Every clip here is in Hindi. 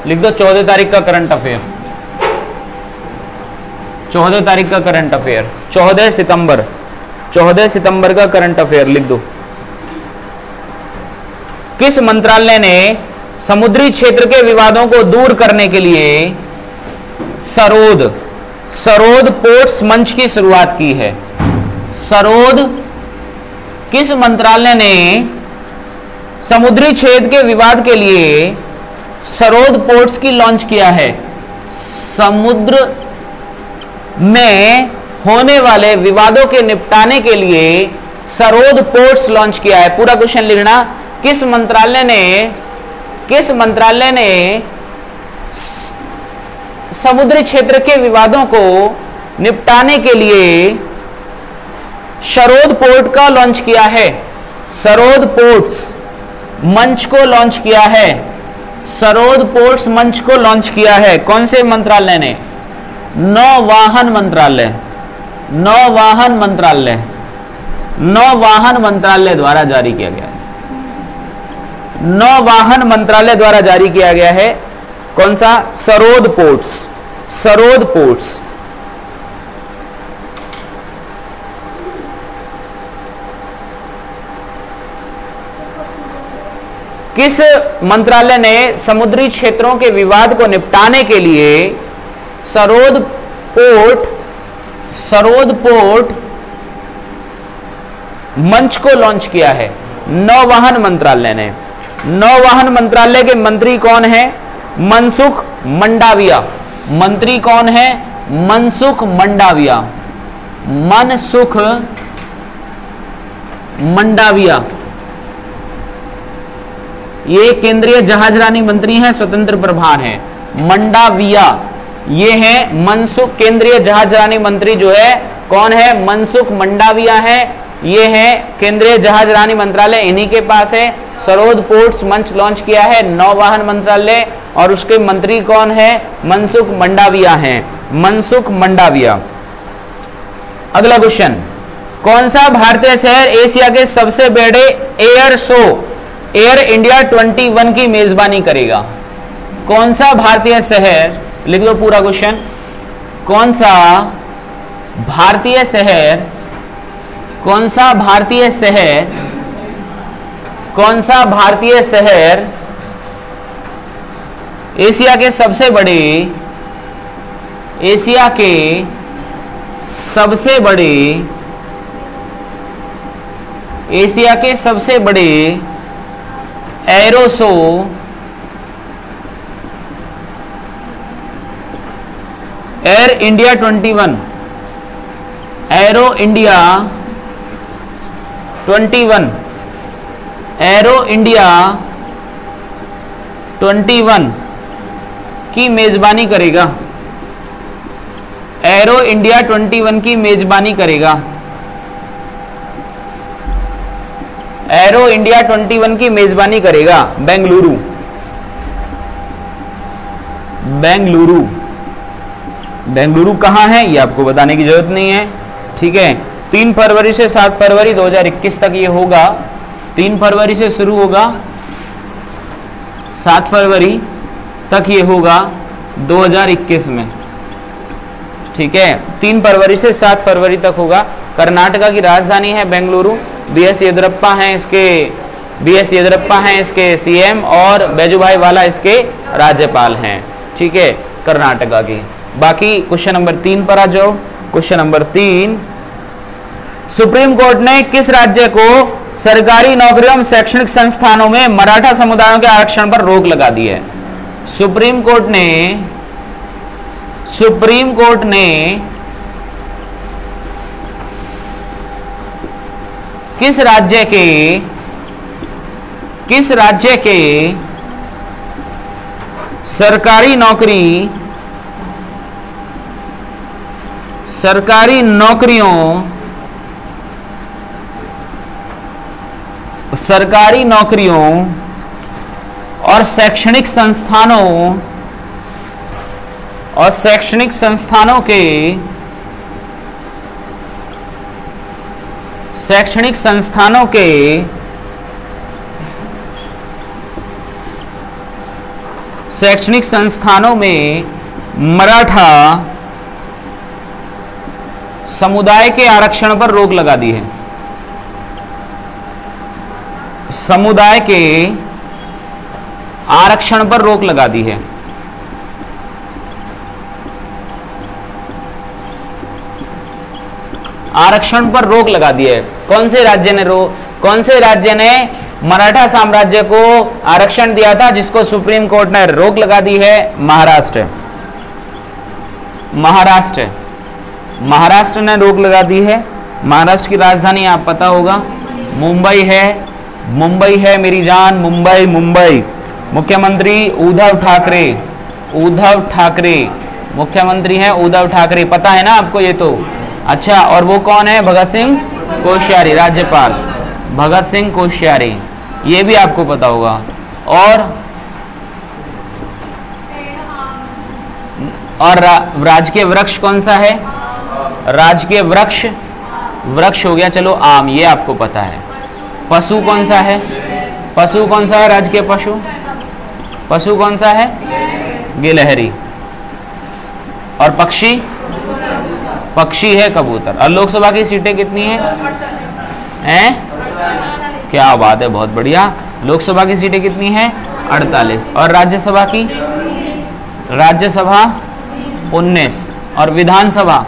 लिख दो 14 तारीख का करंट अफेयर, 14 तारीख का करंट अफेयर, 14 सितंबर, 14 सितंबर का करंट अफेयर लिख दो। किस मंत्रालय ने समुद्री क्षेत्र के विवादों को दूर करने के लिए सरोद पोर्ट्स मंच की शुरुआत की है? सरोद, किस मंत्रालय ने समुद्री क्षेत्र के विवाद के लिए सरोद पोर्ट्स की लॉन्च किया है? समुद्र में होने वाले विवादों के निपटाने के लिए सरोद पोर्ट्स लॉन्च किया है। पूरा क्वेश्चन लिखना, किस मंत्रालय ने समुद्री क्षेत्र के विवादों को निपटाने के लिए सरोद पोर्ट का लॉन्च किया है? सरोद पोर्ट्स मंच को लॉन्च किया है, सरोद पोर्ट्स मंच को लॉन्च किया है। कौन से मंत्रालय ने? नौवाहन मंत्रालय, नौवाहन मंत्रालय, नौवाहन मंत्रालय द्वारा जारी किया गया है, नौवाहन मंत्रालय द्वारा जारी किया गया है। कौन सा? SAROD ports, SAROD ports. किस मंत्रालय ने समुद्री क्षेत्रों के विवाद को निपटाने के लिए सरोद पोर्ट मंच को लॉन्च किया है? नौवाहन मंत्रालय ने। नौवाहन मंत्रालय के मंत्री कौन है? मनसुख मंडाविया। मंत्री कौन है? मनसुख मंडाविया, मनसुख मंडाविया। ये केंद्रीय जहाजरानी मंत्री हैं, स्वतंत्र प्रभार हैं। मंडाविया ये है मनसुख, केंद्रीय जहाजरानी मंत्री जो है कौन है? मनसुख मंडाविया है। ये है केंद्रीय जहाजरानी मंत्रालय, इन्हीं के पास है। सरोद पोर्ट्स मंच लॉन्च किया है नौवाहन मंत्रालय, और उसके मंत्री कौन है? मनसुख मंडाविया हैं, मनसुख मंडाविया। अगला क्वेश्चन, कौन सा भारतीय शहर एशिया के सबसे बड़े एयर शो एयर इंडिया 21 की मेजबानी करेगा? कौन सा भारतीय शहर, लिख दो पूरा क्वेश्चन, कौन सा भारतीय शहर, कौन सा भारतीय शहर, कौन सा भारतीय शहर एशिया के सबसे बड़े, एशिया के सबसे बड़े, एशिया के सबसे बड़े aero show air India 21, aero India 21, aero India 21 की मेजबानी करेगा? एरो इंडिया 21 की मेजबानी करेगा? एरो इंडिया 21 की मेजबानी करेगा बेंगलुरु, बेंगलुरु। बेंगलुरु कहाँ है ये आपको बताने की जरूरत नहीं है, ठीक है। 3 फरवरी से 7 फरवरी 2021 तक ये होगा। 3 फरवरी से शुरू होगा, 7 फरवरी तक ये होगा 2021 में, ठीक है। 3 फरवरी से 7 फरवरी तक होगा। कर्नाटका की राजधानी है बेंगलुरु। बीएस येदियुरप्पा हैं इसके सीएम, और बैजूभाई वाला इसके राज्यपाल हैं, ठीक है, कर्नाटका की। बाकी क्वेश्चन नंबर 3 पर आ जाओ। क्वेश्चन नंबर 3, सुप्रीम कोर्ट ने किस राज्य को सरकारी नौकरियों में शैक्षणिक संस्थानों में मराठा समुदायों के आरक्षण पर रोक लगा दी है? सुप्रीम कोर्ट ने किस राज्य के सरकारी नौकरियों और शैक्षणिक संस्थानों के शैक्षणिक संस्थानों में मराठा समुदाय के आरक्षण पर रोक लगा दी है। समुदाय के आरक्षण पर रोक लगा दी है। आरक्षण पर रोक लगा दी है। कौन से राज्य ने मराठा साम्राज्य को आरक्षण दिया था, जिसको सुप्रीम कोर्ट ने रोक लगा दी है? महाराष्ट्र। महाराष्ट्र ने रोक लगा दी है। महाराष्ट्र की राजधानी आप पता होगा मुंबई है मेरी जान, मुंबई। मुख्यमंत्री उद्धव ठाकरे मुख्यमंत्री है उद्धव ठाकरे, पता है ना आपको ये तो? अच्छा, और वो कौन है? भगत सिंह कोश्यारी, राज्यपाल भगत सिंह कोश्यारी, ये भी आपको पता होगा। और राजकीय वृक्ष कौन सा है? राजकीय वृक्ष हो गया, चलो आम, ये आपको पता है। पशु कौन सा है? राजकीय पशु कौन सा है? गिलहरी। और पक्षी है कबूतर। और लोकसभा की सीटें कितनी हैं? क्या बात है, बहुत बढ़िया। लोकसभा की सीटें कितनी हैं? 48। और राज्यसभा 19। और विधानसभा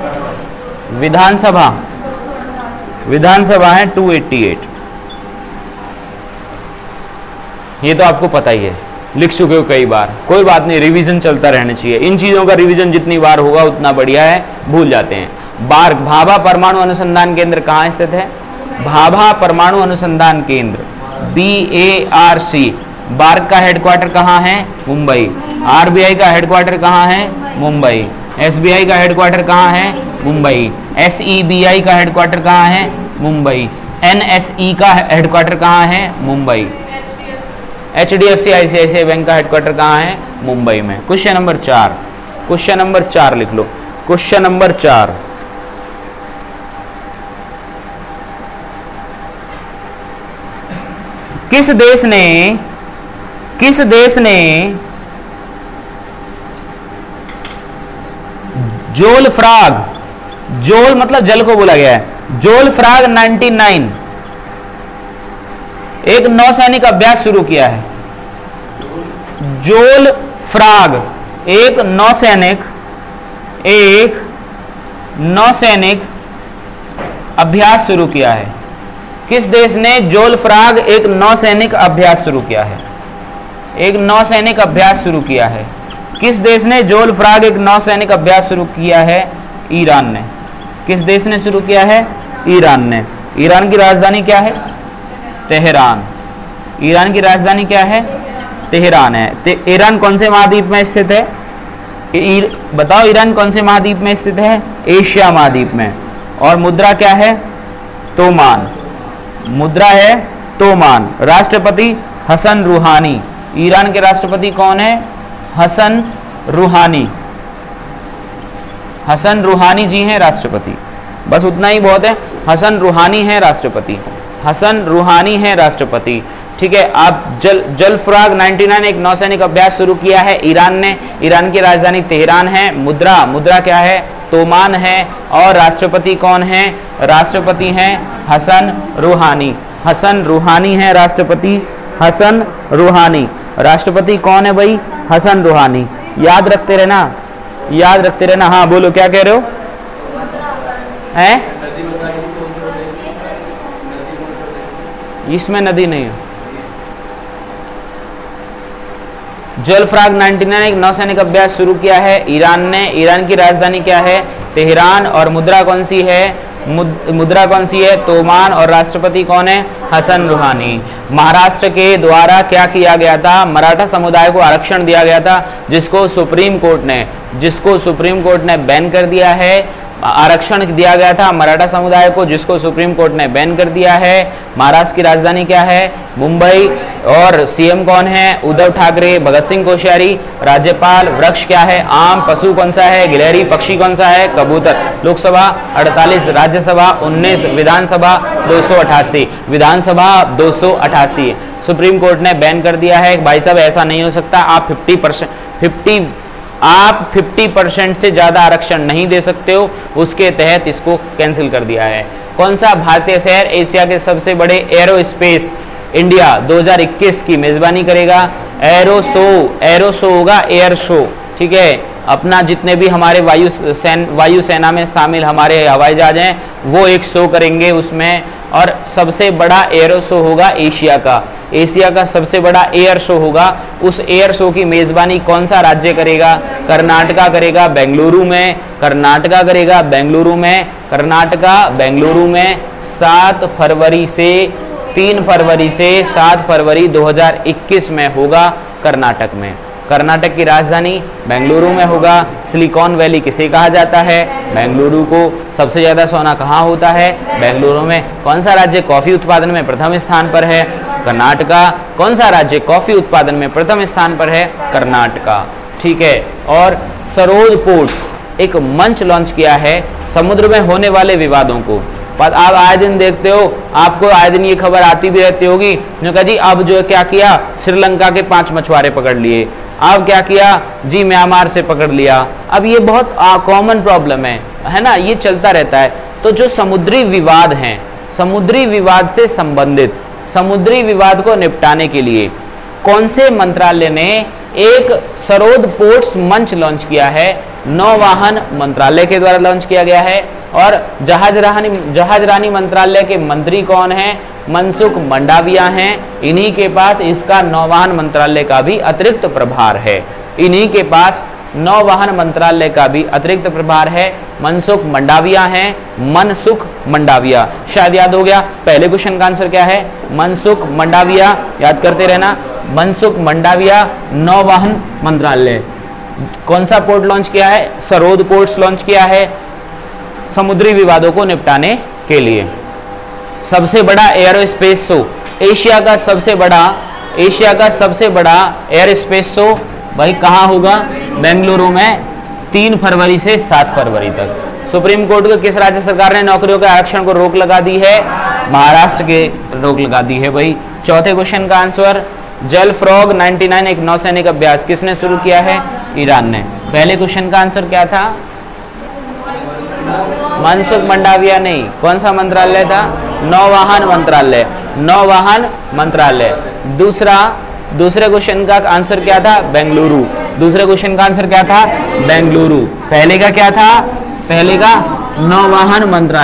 है 288। ये तो आपको पता ही है, लिख चुके हो कई बार, कोई बात नहीं, रिवीजन चलता रहना चाहिए। इन चीजों का रिवीजन जितनी बार होगा उतना बढ़िया है, भूल जाते हैं। भाभा परमाणु अनुसंधान केंद्र कहाँ स्थित है? भाभा परमाणु अनुसंधान केंद्र, BARC। बार्क का हेडक्वार्टर कहाँ है? मुंबई। RBI का हेडक्वार्टर कहाँ है? मुंबई। SBI का हेडक्वार्टर कहाँ है? मुंबई। SEBI का हेडक्वार्टर कहाँ है? मुंबई। NSE का हेडक्वार्टर कहाँ है? मुंबई। HDFC ICICI बैंक का हेडक्वार्टर कहाँ है? मुंबई में। क्वेश्चन नंबर 4 लिख लो। क्वेश्चन नंबर 4, किस देश ने जोल मतलब जल को बोला गया है, जोलफ्राग 99 एक नौसैनिक अभ्यास शुरू किया है। जोलफ्राग एक नौसैनिक अभ्यास शुरू किया है। किस देश ने जोलफ्राग एक नौसैनिक अभ्यास शुरू किया है? किस देश ने जोलफ्राग एक नौसैनिक अभ्यास शुरू किया है? ईरान ने। किस देश ने शुरू किया है? ईरान ने। ईरान की राजधानी क्या है? तेहरान। ईरान की राजधानी क्या है? तेहरान है। ईरान कौन से महाद्वीप में स्थित है? बताओ, ईरान कौन से महाद्वीप में स्थित है? एशिया महाद्वीप में। और मुद्रा क्या है? तोमान। मुद्रा है तोमान। राष्ट्रपति हसन रूहानी। ईरान के राष्ट्रपति कौन है? हसन रूहानी जी हैं राष्ट्रपति। बस उतना ही बहुत है, हसन रूहानी है राष्ट्रपति। ठीक है। आप जोलफ्राग 99 एक नौसैनिक अभ्यास शुरू किया है ईरान ने। ईरान की राजधानी तेहरान है। मुद्रा क्या है? तोमान है। और राष्ट्रपति कौन है? राष्ट्रपति हैं हसन रूहानी है राष्ट्रपति। हसन रूहानी राष्ट्रपति कौन है भाई? हसन रूहानी। याद रखते रहना। हाँ बोलो, क्या कह रहे हो? हैं? इसमें नदी नहीं है। जोलफ्राग 99 एक नौसैनिक अभ्यास शुरू किया है ईरान ने। ईरान की राजधानी क्या है? तेहरान। और मुद्रा कौन सी है? तोमान। और राष्ट्रपति कौन है? हसन रूहानी। महाराष्ट्र के द्वारा क्या किया गया था? मराठा समुदाय को आरक्षण दिया गया था, जिसको सुप्रीम कोर्ट ने बैन कर दिया है। आरक्षण दिया गया था मराठा समुदाय को, जिसको सुप्रीम कोर्ट ने बैन कर दिया है। महाराष्ट्र की राजधानी क्या है? मुंबई। और सीएम कौन है? उद्धव ठाकरे। भगत सिंह कोश्यारी राज्यपाल। वृक्ष क्या है? आम। पशु कौन सा है? गिलहरी। पक्षी कौन सा है? कबूतर। लोकसभा 48, राज्यसभा 19, विधानसभा 288। सुप्रीम कोर्ट ने बैन कर दिया है। भाई साहब ऐसा नहीं हो सकता, आप 50% से ज्यादा आरक्षण नहीं दे सकते हो, उसके तहत इसको कैंसिल कर दिया है। कौन सा भारतीय शहर एशिया के सबसे बड़े एरोस्पेस इंडिया 2021 की मेजबानी करेगा? एरो शो होगा, एयर शो, ठीक है। अपना जितने भी हमारे वायु सेना में शामिल हमारे हवाई जहाज हैं वो एक शो करेंगे उसमें, और सबसे बड़ा एरो शो होगा एशिया का सबसे बड़ा एयर शो होगा। उस एयर शो की मेजबानी कौन सा राज्य करेगा? कर्नाटका करेगा बेंगलुरु में, कर्नाटका 7 फरवरी से 3 फरवरी से 7 फरवरी 2021 में होगा कर्नाटक में। कर्नाटक की राजधानी बेंगलुरु में होगा। सिलिकॉन वैली किसे कहा जाता है? बेंगलुरु को। सबसे ज्यादा सोना कहाँ होता है? बेंगलुरु में। कौन सा राज्य कॉफी उत्पादन में प्रथम स्थान पर है? कर्नाटका। कौन सा राज्य कॉफी उत्पादन में प्रथम स्थान पर है? कर्नाटका, ठीक है। और सरोद पोर्ट्स एक मंच लॉन्च किया है समुद्र में होने वाले विवादों को। पर आप आए दिन देखते हो, आपको आए दिन ये खबर आती भी रहती होगी, जो कहा जी अब जो क्या किया, श्रीलंका के 5 मछुआरे पकड़ लिए, अब क्या किया जी, म्यांमार से पकड़ लिया। अब ये बहुत कॉमन प्रॉब्लम है ना, ये चलता रहता है। तो जो समुद्री विवाद हैं, समुद्री विवाद से संबंधित समुद्री विवाद को निपटाने के लिए कौन से मंत्रालय ने एक सरोद पोर्ट्स मंच लॉन्च किया है? नौवाहन मंत्रालय के द्वारा लॉन्च किया गया है। और जहाज रानी मंत्रालय के मंत्री कौन हैं? मनसुख मंडाविया हैं। इन्हीं के पास इसका नौवाहन मंत्रालय का भी अतिरिक्त प्रभार है। इन्हीं के पास नौवाहन मंत्रालय का भी अतिरिक्त प्रभार है। मनसुख मंडाविया हैं, मनसुख मंडाविया। शायद याद हो गया, पहले क्वेश्चन का आंसर क्या है? मनसुख मंडाविया, याद करते रहना। मनसुख मंडाविया, नौवाहन मंत्रालय। कौन सा पोर्ट लॉन्च किया है? सरोद पोर्ट्स लॉन्च किया है समुद्री विवादों को निपटाने के लिए। सबसे बड़ा एरोस्पेस शो, एशिया का सबसे बड़ा एरोस्पेस शो भाई कहाँ होगा? बेंगलुरु में 3 फरवरी से 7 फरवरी तक। सुप्रीम कोर्ट को किस राज्य सरकार ने नौकरियों के आरक्षण को रोक लगा दी है? महाराष्ट्र के रोक लगा दी है भाई। चौथे क्वेश्चन का आंसर, जल फ्रॉग 99 एक नौसैनिक अभ्यास किसने शुरू किया है? ईरान ने। पहले क्वेश्चन का आंसर क्या था? मनसुख मंडाविया नहीं, कौन सा मंत्रालय था? नौवाहन मंत्रालय। दूसरे क्वेश्चन का आंसर क्या था? बेंगलुरु। दूसरे क्वेश्चन का आंसर क्या था? बेंगलुरु। पहले का क्या था? पहले का नौवाहन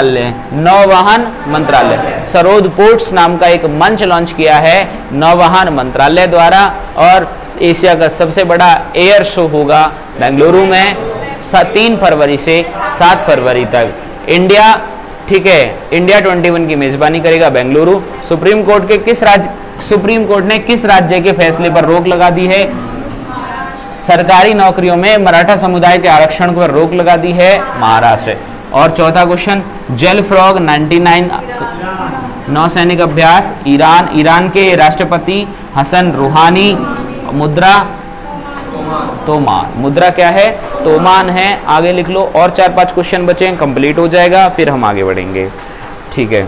मंत्रालय। सरोद पोर्ट्स नाम का एक मंच लॉन्च किया है नौवाहन मंत्रालय द्वारा, और एशिया का सबसे बड़ा एयर शो होगा बेंगलुरु में 3 फरवरी से 7 फरवरी तक। इंडिया, ठीक है, इंडिया 21 की मेजबानी करेगा बेंगलुरु। सुप्रीम कोर्ट ने किस राज्य के फैसले पर रोक लगा दी है? सरकारी नौकरियों में मराठा समुदाय के आरक्षण पर रोक लगा दी है महाराष्ट्र। और चौथा क्वेश्चन, जल फ्रॉग 99 नौसैनिक अभ्यास ईरान के राष्ट्रपति हसन रूहानी। मुद्रा तोमान, मुद्रा क्या है? तोमान है। आगे लिख लो, और 4-5 क्वेश्चन बचे हैं, कंप्लीट हो जाएगा, फिर हम आगे बढ़ेंगे, ठीक है।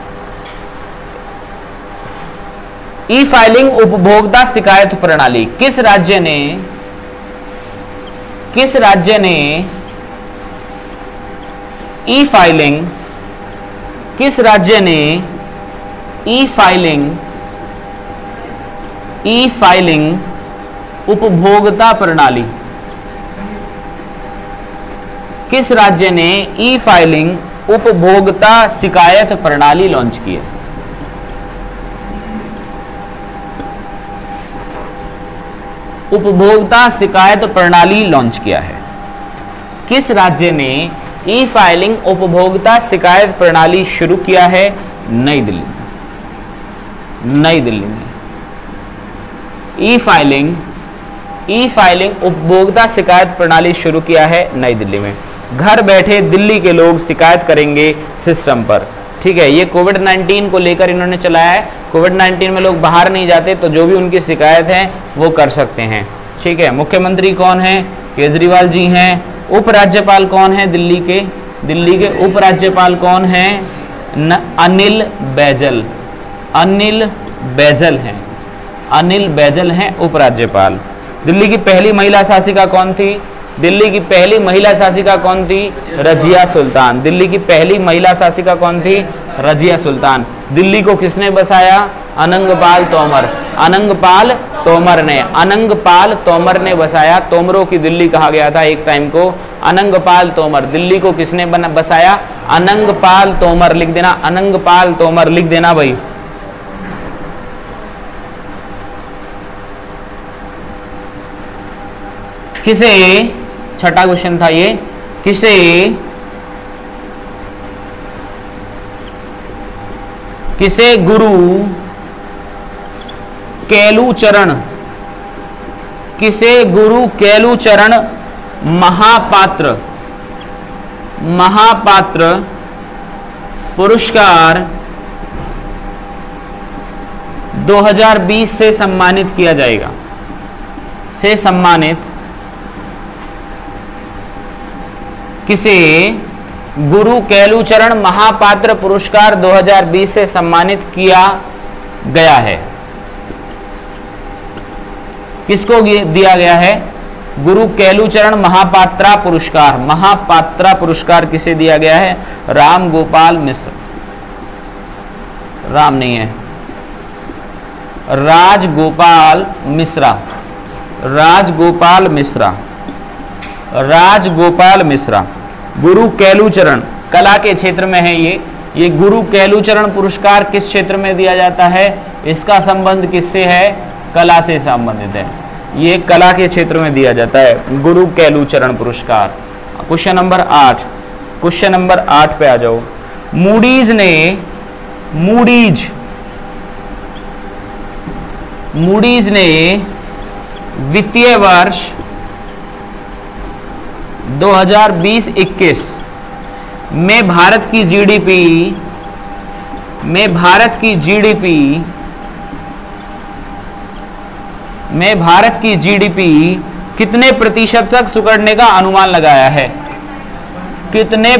ई फाइलिंग उपभोक्ता शिकायत प्रणाली किस राज्य ने ई फाइलिंग उपभोक्ता प्रणाली, किस राज्य ने ई फाइलिंग उपभोक्ता शिकायत प्रणाली लॉन्च की है? उपभोक्ता शिकायत प्रणाली लॉन्च किया है। किस राज्य ने ई फाइलिंग उपभोक्ता शिकायत प्रणाली शुरू किया है? नई दिल्ली में ई फाइलिंग उपभोक्ता शिकायत प्रणाली शुरू किया है नई दिल्ली में। घर बैठे दिल्ली के लोग शिकायत करेंगे सिस्टम पर, ठीक है। ये कोविड-19 को लेकर इन्होंने चलाया है। कोविड-19 में लोग बाहर नहीं जाते, तो जो भी उनकी शिकायत है वो कर सकते हैं, ठीक है। मुख्यमंत्री कौन है? केजरीवाल जी हैं। उपराज्यपाल कौन है दिल्ली के उपराज्यपाल कौन हैं? अनिल बैजल हैं, अनिल बैजल हैं उपराज्यपाल। दिल्ली की पहली महिला शासिका कौन थी? दिल्ली की पहली महिला शासिका कौन थी? रजिया सुल्तान। दिल्ली की पहली महिला शासिका कौन थी? रजिया सुल्तान। दिल्ली को किसने बसाया? अनंगपाल तोमर। अनंगपाल तोमर ने, अनंगपाल तोमर ने बसाया। तोमरों की दिल्ली कहा गया था एक टाइम को। अनंगपाल तोमर। दिल्ली को किसने बसाया? अनंगपाल तोमर। लिख देना, अनंगपाल तोमर लिख देना भाई। किसे, छठा क्वेश्चन था ये, किसे गुरु केलुचरण, किसे गुरु केलुचरण महापात्र पुरस्कार 2020 से सम्मानित किया जाएगा? से सम्मानित किसे गुरु केलुचरण महापात्र पुरस्कार 2020 से सम्मानित किया गया है? किसको दिया गया है? गुरु केलुचरण महापात्रा पुरस्कार। महापात्रा पुरस्कार किसे दिया गया है? राम गोपाल मिश्र। राम नहीं है, राजगोपाल मिश्रा। राजगोपाल मिश्रा, राजगोपाल मिश्रा। गुरु केलुचरण कला के क्षेत्र में है ये गुरु केलुचरण पुरस्कार किस क्षेत्र में दिया जाता है? इसका संबंध किससे है? कला से संबंधित है। ये कला के क्षेत्र में दिया जाता है गुरु केलुचरण पुरस्कार। क्वेश्चन नंबर 8, क्वेश्चन नंबर 8 पे आ जाओ। मूडीज ने वित्तीय वर्ष 2020-21 में भारत की जीडीपी कितने प्रतिशत तक सिकुड़ने का अनुमान लगाया है? कितने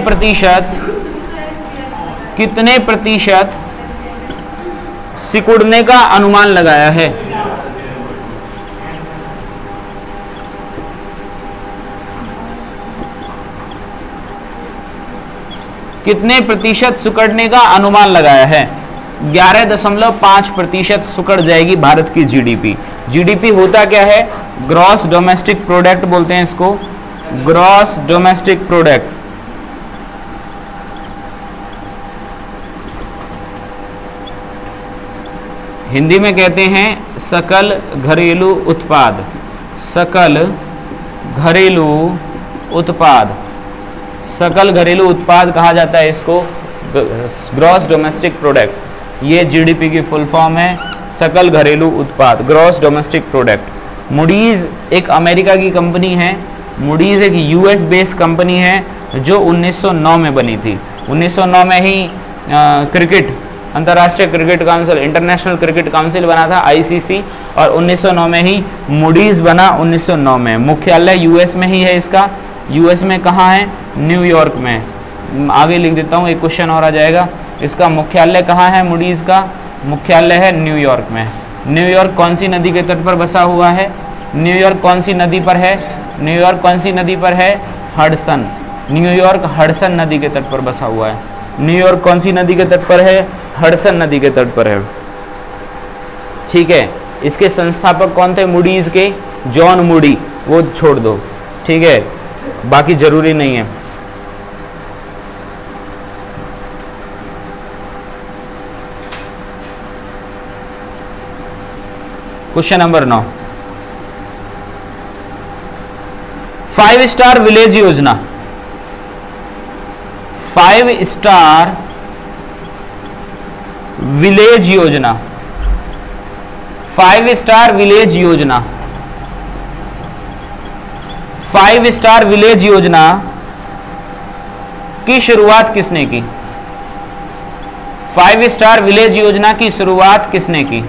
प्रतिशत सिकुड़ने का अनुमान लगाया है? कितने प्रतिशत सिकुड़ने का अनुमान लगाया है? 11.5% सिकुड़ जाएगी भारत की जीडीपी। जीडीपी होता क्या है? ग्रॉस डोमेस्टिक प्रोडक्ट बोलते हैं इसको, ग्रॉस डोमेस्टिक प्रोडक्ट। हिंदी में कहते हैं सकल घरेलू उत्पाद। सकल घरेलू उत्पाद, सकल घरेलू उत्पाद कहा जाता है इसको, ग्रॉस डोमेस्टिक प्रोडक्ट। ये जीडीपी की फुल फॉर्म है, सकल घरेलू उत्पाद, ग्रॉस डोमेस्टिक प्रोडक्ट। मूडीज एक अमेरिका की कंपनी है, मूडीज एक यूएस बेस्ड कंपनी है जो 1909 में बनी थी। 1909 में ही क्रिकेट, अंतर्राष्ट्रीय cricket council, international cricket council बना था, आईसीसी, और 1909 में ही मूडीज बना। 1909 में मुख्यालय यूएस में ही है इसका। यूएस में कहाँ है? न्यूयॉर्क में। आगे लिख देता हूँ, एक क्वेश्चन और आ जाएगा। इसका मुख्यालय कहाँ है? मूडीज का मुख्यालय है न्यूयॉर्क में। न्यूयॉर्क कौन सी नदी के तट पर बसा हुआ है? न्यूयॉर्क कौन सी नदी पर है? न्यूयॉर्क कौन सी नदी पर है? हडसन। न्यूयॉर्क हडसन नदी के तट पर बसा हुआ है। न्यूयॉर्क कौन सी नदी के तट पर है? हडसन नदी के तट पर है। ठीक है। इसके संस्थापक कौन थे मूडीज के? जॉन मूडी, वो छोड़ दो, ठीक है, बाकी जरूरी नहीं है। क्वेश्चन नंबर 9, 5 स्टार विलेज योजना। 5 स्टार विलेज योजना, 5 स्टार विलेज योजना, 5 स्टार विलेज योजना की शुरुआत किसने की? 5 स्टार विलेज योजना की शुरुआत किसने की?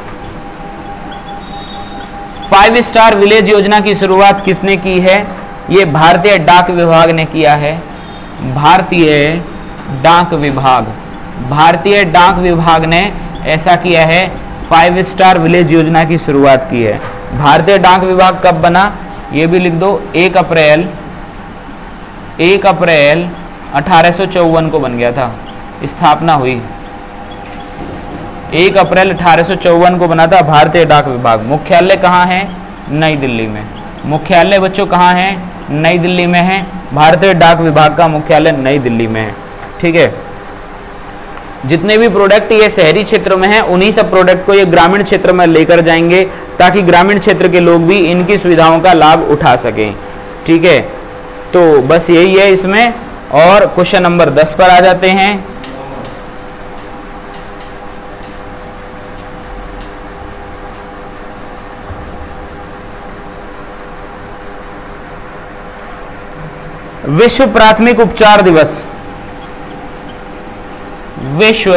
5 स्टार विलेज योजना की शुरुआत किसने की है? ये भारतीय डाक विभाग ने किया है। भारतीय डाक विभाग, भारतीय डाक विभाग ने ऐसा किया है। 5 स्टार विलेज योजना की शुरुआत की है। भारतीय डाक विभाग कब बना, ये भी लिख दो, 1 अप्रैल 1854 को बन गया था, स्थापना हुई 1 अप्रैल 1854 को बना था भारतीय डाक विभाग। मुख्यालय कहाँ है, नई दिल्ली में। मुख्यालय बच्चों कहाँ है, नई दिल्ली में है। भारतीय डाक विभाग का मुख्यालय नई दिल्ली में है। ठीक है, जितने भी प्रोडक्ट ये शहरी क्षेत्र में हैं, उन्हीं सब प्रोडक्ट को ये ग्रामीण क्षेत्र में लेकर जाएंगे ताकि ग्रामीण क्षेत्र के लोग भी इनकी सुविधाओं का लाभ उठा सकें। ठीक है, तो बस यही है इसमें। और क्वेश्चन नंबर 10 पर आ जाते हैं। विश्व प्राथमिक उपचार दिवस, विश्व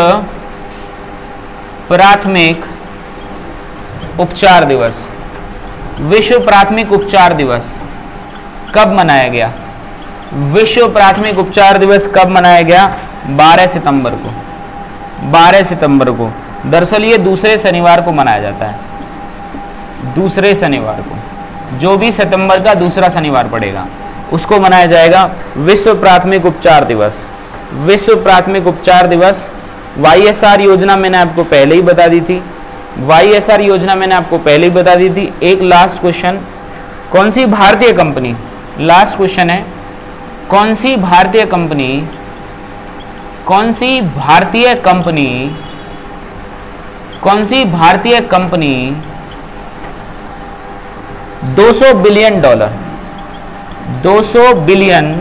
प्राथमिक उपचार दिवस, विश्व प्राथमिक उपचार दिवस कब मनाया गया? विश्व प्राथमिक उपचार दिवस कब मनाया गया? 12 सितंबर को। 12 सितंबर को। दरअसल ये दूसरे शनिवार को मनाया जाता है, दूसरे शनिवार को, जो भी सितंबर का दूसरा शनिवार पड़ेगा उसको मनाया जाएगा विश्व प्राथमिक उपचार दिवस। विश्व प्राथमिक उपचार दिवस। YSR योजना मैंने आपको पहले ही बता दी थी, YSR योजना मैंने आपको पहले ही बता दी थी। एक लास्ट क्वेश्चन, कौन सी भारतीय कंपनी, लास्ट क्वेश्चन है, कौन सी भारतीय कंपनी, कौन सी भारतीय कंपनी, कौन सी भारतीय कंपनी 200 बिलियन डॉलर, 200 बिलियन,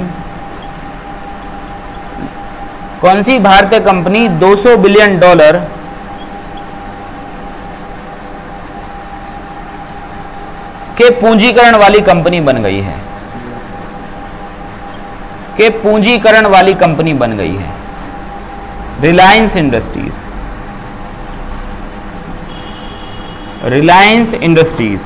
कौन सी भारतीय कंपनी 200 बिलियन डॉलर के पूंजीकरण वाली कंपनी बन गई है, के पूंजीकरण वाली कंपनी बन गई है? Reliance Industries. Reliance Industries,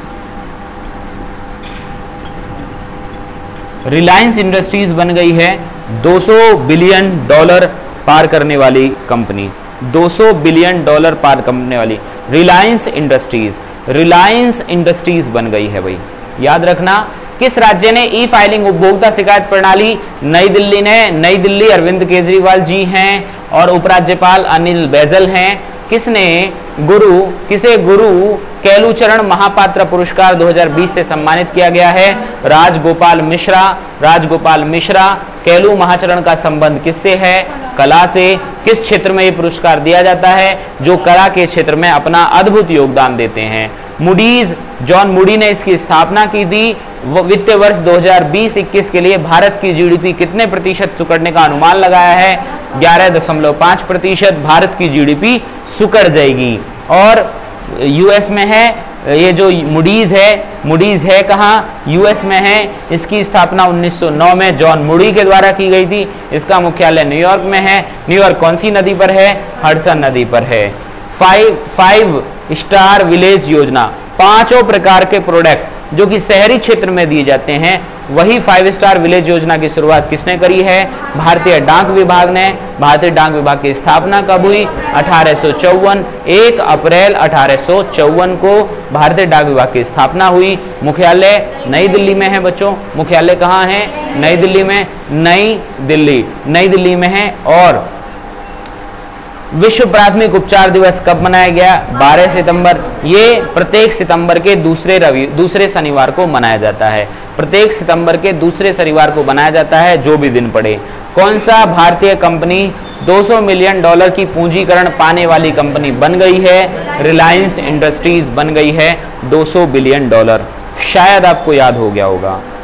Reliance Industries बन गई है 200 बिलियन डॉलर पार करने वाली कंपनी, 200 बिलियन डॉलर पार करने वाली रिलायंस इंडस्ट्रीज, रिलायंस इंडस्ट्रीज बन गई है भाई। याद रखना, किस राज्य ने ई फाइलिंग उपभोक्ता शिकायत प्रणाली? नई दिल्ली ने। नई दिल्ली अरविंद केजरीवाल जी हैं और उपराज्यपाल अनिल बैजल हैं। किसने किसे गुरु केलुचरण महापात्र पुरस्कार 2020 से सम्मानित किया गया है? राजगोपाल मिश्रा। राजगोपाल मिश्रा। केलू महाचरण का संबंध किससे है? कला से। किस क्षेत्र में ये पुरस्कार दिया जाता है? जो कला के क्षेत्र में अपना अद्भुत योगदान देते हैं। मूडीज, जॉन मूडी ने इसकी स्थापना की थी। वित्तीय वर्ष 2020-21 के लिए भारत की जीडीपी कितने प्रतिशत सुकड़ने का अनुमान लगाया है? 11.5% भारत की जीडीपी सुकड़ जाएगी। और यूएस में है ये जो मूडीज है कहाँ? यूएस में है। इसकी स्थापना 1909 में जॉन मूडी के द्वारा की गई थी। इसका मुख्यालय न्यूयॉर्क में है। न्यूयॉर्क कौन सी नदी पर है? हडसन नदी पर है। 5 स्टार विलेज योजना, 5 प्रकार के प्रोडक्ट जो कि शहरी क्षेत्र में दिए जाते हैं, वही 5 स्टार विलेज योजना की शुरुआत किसने करी है? भारतीय डाक विभाग ने। भारतीय डाक विभाग की स्थापना कब हुई? 1854, 1 अप्रैल 1854 को भारतीय डाक विभाग की स्थापना हुई। मुख्यालय नई दिल्ली में है बच्चों। मुख्यालय कहाँ है? नई दिल्ली में। नई दिल्ली में है। और विश्व प्राथमिक उपचार दिवस कब मनाया गया? 12 सितंबर। ये प्रत्येक सितंबर के दूसरे शनिवार को मनाया जाता है। प्रत्येक सितंबर के दूसरे शनिवार को मनाया जाता है, जो भी दिन पड़े। कौन सा भारतीय कंपनी 200 मिलियन डॉलर की पूंजीकरण पाने वाली कंपनी बन गई है? रिलायंस इंडस्ट्रीज बन गई है 200 बिलियन डॉलर। शायद आपको याद हो गया होगा।